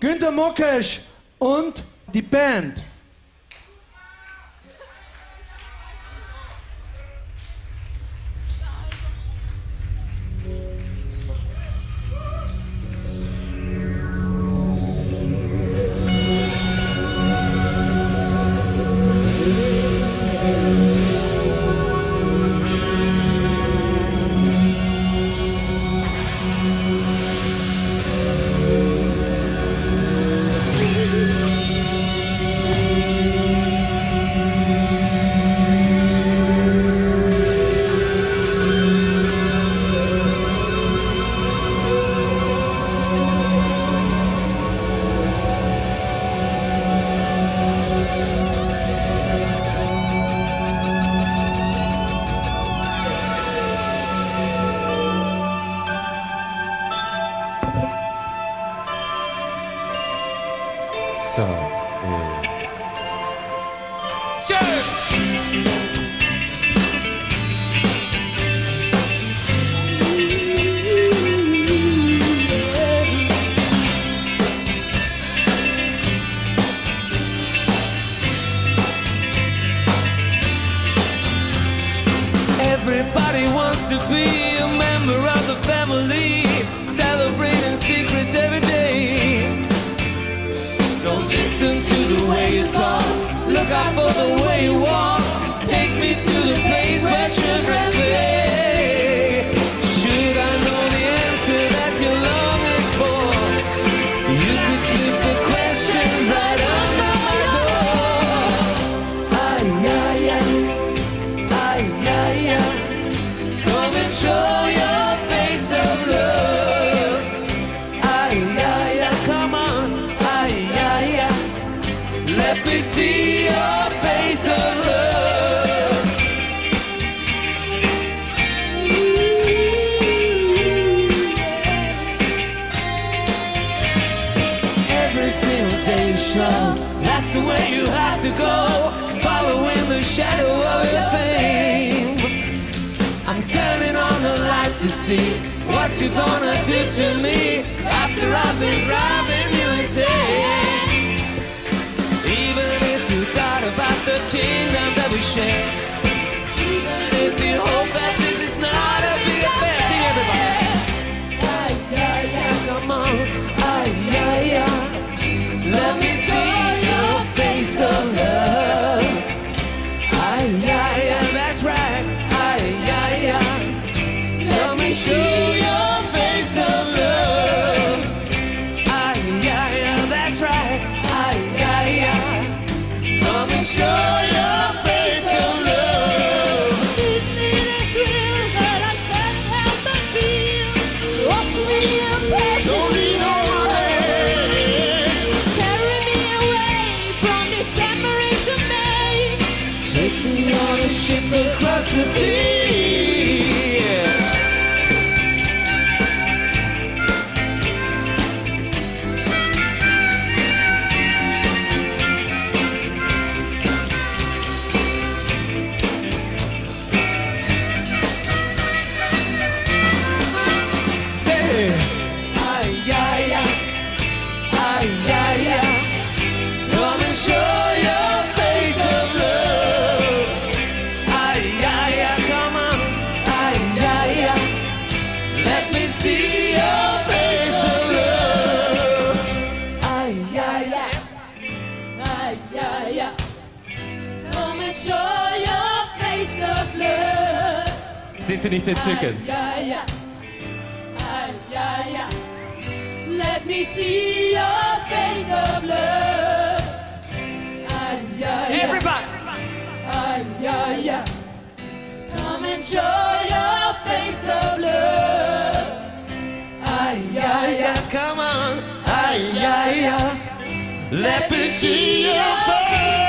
Günther, Mokesch und die Band. So, Everybody wants to be a member of the family, celebrating secrets every day. Don't listen to the way you talk, look out for the way you walk. Take me to the place where children play. Should I know the answer that you're longing for, you could slip the questions right under my door. Ay, ay, ay, ay, ay, ay. Come and show your face of love. Ay, ay, ay, come on. Ay, ay, ay. Let me see your face of love. Every single day you show, that's the way you have to go, following the shadow of your fame. I'm turning on the light to see what you're gonna do to me after I've been driving you insane. Even if you thought about the kingdom that we share, even if you hope that this is not a big affair. Sing everybody. Ay, ay, ay, come on. Ay, ay, ay. Let me see your face of love. Ay, ay, ay, that's right. Ay, ay, ay. Let me see your face of love. Ay, ay, ay, that's right. Ay, ay, ay. Come and show your face of love. Give me the thrill that I can't help but feel. Offer me a place to see no way. Carry me away from December into May. Take me on a ship across the sea. Say, ay, ay, ay, ay, ay, ay. Come and show your face of love. Ay, ay, ay, come on. Ay, ay, ay. Let me see your face of love. Ay, ay, ay. Ay, ay, ay. Come and show your face of love. sind Sie nicht entzückend? Ay, ay, ay. Ay, ay, ay. Let me see your face of love. Ay, ay, ay. Everybody. Ay, ay, ay. Come and show your face of love. Ay, ay, ay, come on. Ay, ay, ay. Let me see your face.